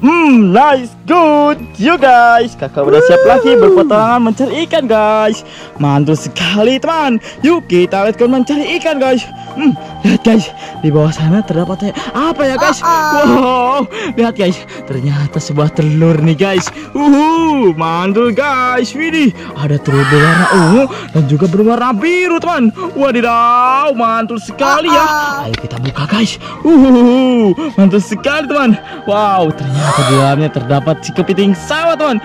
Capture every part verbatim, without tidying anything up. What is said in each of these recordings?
Hmm, nice, good. Yuk guys, kakak udah siap lagi berpetualangan mencari ikan guys. Mantul sekali teman. Yuk kita let's go mencari ikan guys. Hmm, lihat guys, di bawah sana terdapat apa ya guys? Wow, lihat guys, ternyata sebuah telur nih guys. Uhu, mantul guys. Widih, ada telur berwarna ungu dan juga berwarna biru teman. Wadidaw, mantul sekali ya. Ayo kita buka guys. Uhu, mantul sekali teman. Wow, ternyata di dalamnya terdapat si kepiting sawah teman.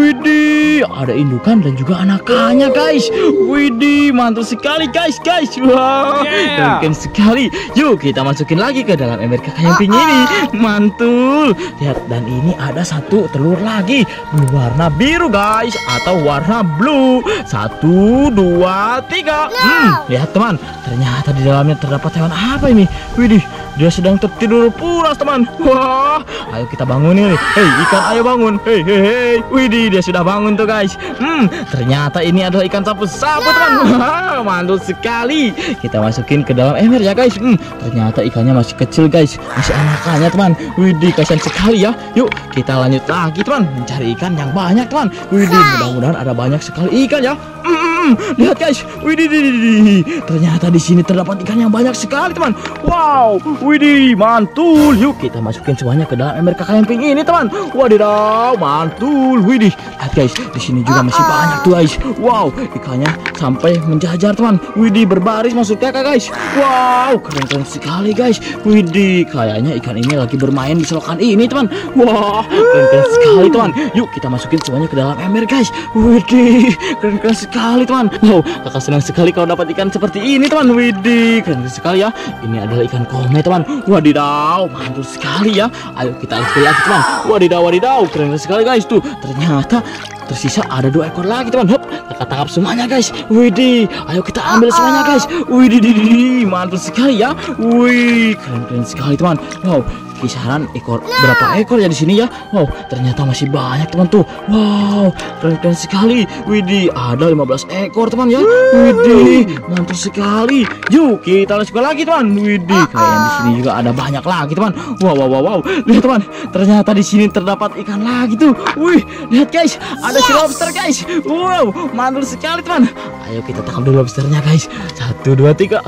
Widih, ada indukan dan juga anakannya guys. Widih, mantul sekali guys guys. Wow, yeah. Keren sekali. Yuk kita masukin lagi ke dalam ember kakak yang pink ini. Mantul. Lihat, dan ini ada satu telur lagi berwarna biru guys, atau warna blue. Satu, dua, tiga. Hmm, lihat teman, ternyata di dalamnya terdapat hewan apa ini? Widih, dia sedang tertidur pulas teman. Wah, ayo kita bangun ini. Hei ikan, ayo bangun. Hei hei hei. Widih, dia sudah bangun tuh guys. Hmm, ternyata ini adalah ikan sapu-sapu teman. Wah, mantul sekali. Kita masukin ke dalam ember ya guys. Hmm, ternyata ikannya masih kecil guys, masih anakannya teman. Widih, kasihan sekali ya. Yuk kita lanjut lagi teman, mencari ikan yang banyak teman. Widih, mudah-mudahan ada banyak sekali ikan ya. Hmm, lihat guys, widih, widih, ternyata di sini terdapat ikan yang banyak sekali teman. Wow, widih, mantul. Yuk kita masukin semuanya ke dalam ember kakak yang pink ini teman. Wadidaw, mantul. Widih, lihat guys, di sini juga masih banyak tuh guys. Wow, ikannya sampai menjajar teman. Widih, berbaris masuk kakak guys. Wow, keren-keren sekali guys. Widih, kayaknya ikan ini lagi bermain di selokan ini teman. Wah, keren-keren sekali teman. Yuk kita masukin semuanya ke dalam ember guys. Widih, keren-keren sekali teman. Wow, kakak senang sekali kalau dapat ikan seperti ini teman. Widih, keren sekali ya. Ini adalah ikan kome teman. Wadidaw, mantul sekali ya. Ayo kita ambil lagi teman. Wadidaw, wadidaw, keren sekali guys. Tuh, ternyata tersisa ada dua ekor lagi teman. Hup, kakak tangkap semuanya guys. Widih, ayo kita ambil semuanya guys. Widih, widih, mantul sekali ya. Wih, keren-keren sekali teman. Wow, kisaran ekor berapa ekor ya di sini ya? Wow, ternyata masih banyak teman tuh. Wow, keren-keren sekali. Widih, ada lima belas ekor teman ya. Widih, mantul sekali. Yuk kita let's go lagi teman. Widih, kayaknya di sini juga ada banyak lagi teman. Wow, wow, wow, wow. Lihat teman, ternyata di sini terdapat ikan lagi tuh. Wih, lihat guys, ada si lobster guys. Wow, mantul sekali teman. Ayo kita tangkap dulu lobsternya guys. Satu, dua, tiga.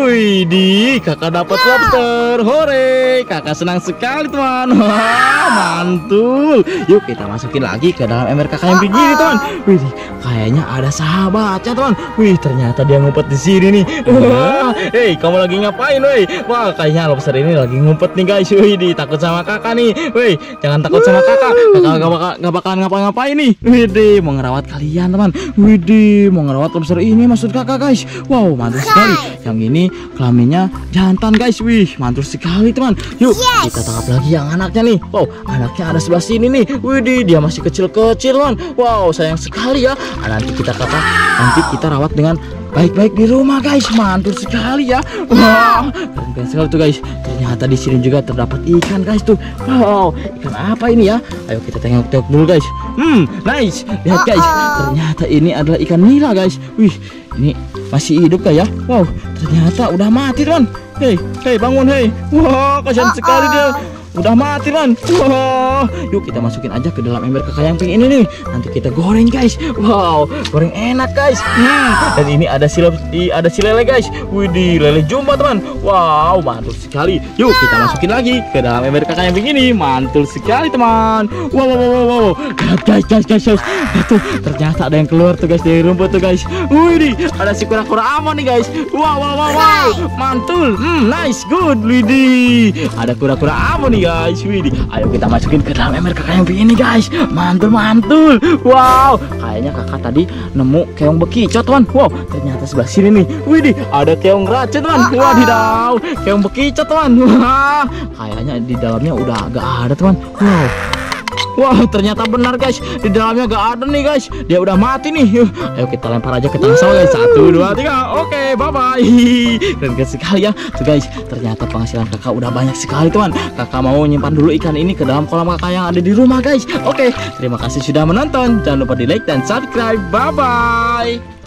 Widih, kakak dapat lobster. Hore, kakak senang sekali teman. Wah, mantul. Yuk kita masukin lagi ke dalam ember kakak yang begini teman. Wih, kayaknya ada sahabatnya teman. Wih, ternyata dia ngumpet di sini nih. Wah, hei, kamu lagi ngapain woi? Wah, kayaknya lobster ini lagi ngumpet nih guys. Wih, di takut sama kakak nih. Wih, jangan takut sama kakak. Kakak gak bakal gak bakalan ngapa-ngapain nih. Wih, mau ngerawat kalian teman. Wih, mau ngerawat lobster ini maksud kakak guys. Wow, mantul sekali. Yang ini kelaminnya jantan guys. Wih, mantul sekali teman. Yuk kita tangkap lagi yang anaknya nih. Wow, anaknya ada sebelah sini nih. Widih, dia masih kecil-kecil teman. Wow, sayang sekali ya. Nanti kita kata nanti kita rawat dengan baik-baik di rumah guys. Mantul sekali ya. Wow, keren sekali tuh guys. Ternyata di sini juga terdapat ikan guys tuh. Wow, ikan apa ini ya? Ayo kita tengok-tengok dulu guys. Hmm, nice. Lihat guys, ternyata ini adalah ikan nila guys. Wih, ini masih hidup kah ya? Wow, ternyata udah mati teman. Hei, hei, bangun hei. Wah, kasihan sekali dia. Udah mati man. Wah, yuk kita masukin aja ke dalam ember kakak yang pink ini nih. Nanti kita goreng guys. Wow, goreng enak guys. Hmm, dan ini ada si ada si lele guys. Widih, lele jumbo teman. Wow, mantul sekali. Yuk kita masukin lagi ke dalam ember kakak yang pink ini. Mantul sekali teman. Wow, wow, wow, wow. Lihat guys, guys, guys, guys. Itu ternyata ada yang keluar tuh guys dari rumput tuh guys. Widih, ada si kura-kura amon nih guys. Wow, wow, wow, wow. Mantul. Hmm, nice, good. Widih, ada kura-kura amon nih guys. Widih, ayo kita masukin ke dalam ember kakak yang pink ini guys. Mantul, mantul. Wow, kayaknya kakak tadi nemu keong bekicot teman. Wow, ternyata sebelah sini nih. Widih, ada keong racun teman. Wadidaw, keong bekicot teman. Wah, kayaknya di dalamnya udah agak ada teman. Wow. Wow, ternyata benar guys, di dalamnya gak ada nih guys. Dia udah mati nih. Ayo kita lempar aja ke tengah sawah guys. Satu, dua, tiga. Oke, bye bye. Keren sekali ya. Tuh guys, ternyata penghasilan kakak udah banyak sekali teman. Kakak mau nyimpan dulu ikan ini ke dalam kolam kakak yang ada di rumah guys. Oke, terima kasih sudah menonton. Jangan lupa di like dan subscribe. Bye bye.